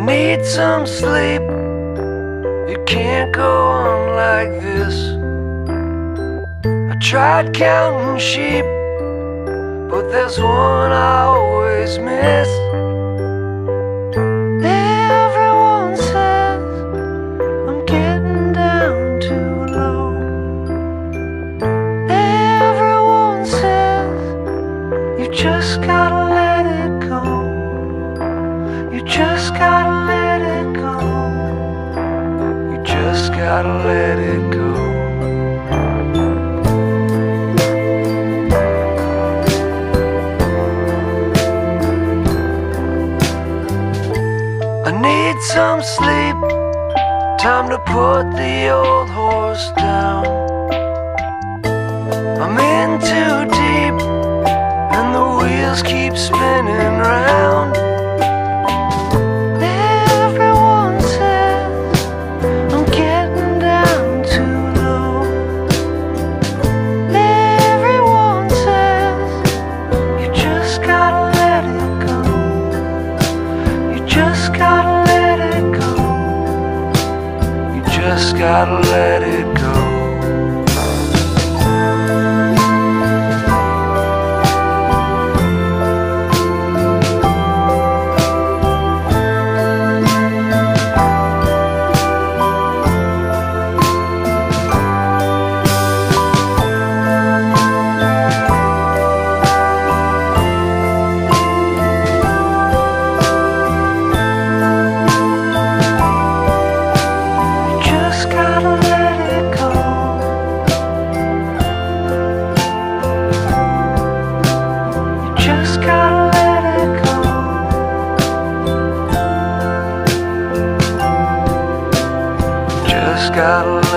need some sleep. You can't go on like this. I tried counting sheep, but there's one I always miss. Everyone says I'm getting down too low. Everyone says you just gotta let it go. You just gotta let it go. You just gotta let it go. I need some sleep, time to put the old horse down. I'm in too deep, and the wheels keep spinning round. Everyone says I'm getting down too low. Everyone says you just gotta let it go. You just gotta let it go. You just gotta let it go. Gotta